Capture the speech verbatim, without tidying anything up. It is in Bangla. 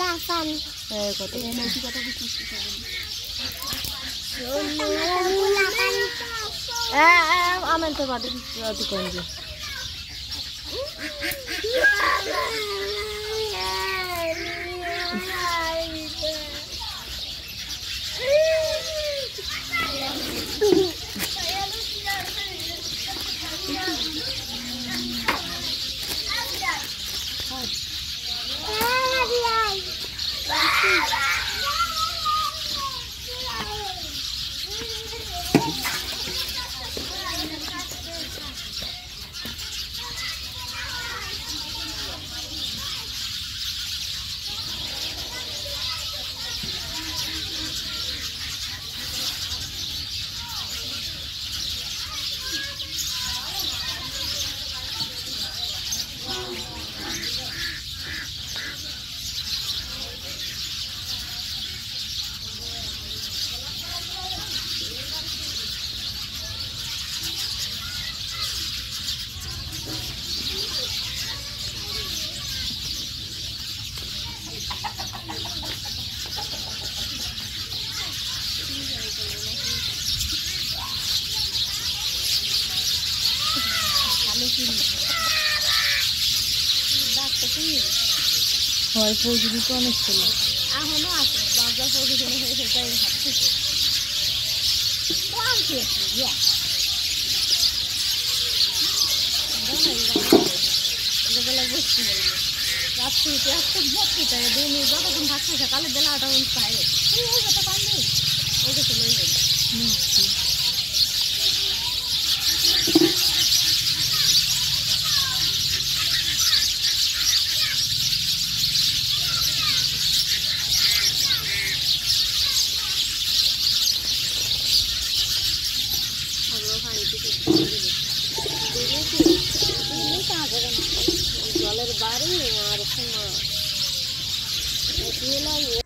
কত আমেন তো বাদে কমবে হয় ফৌজুরি তো অনেক ছিল এখনো আছে বাংলা ফৌজুরি হয়ে সেটাই ভাবছি রাত্রিতে একটা বক্তৃতা দিন যতক্ষণ থাকছে সকালে বেলা আটা পায় ওই কথা পারলে ওকে চলে যাবে জলের বাড়ি আর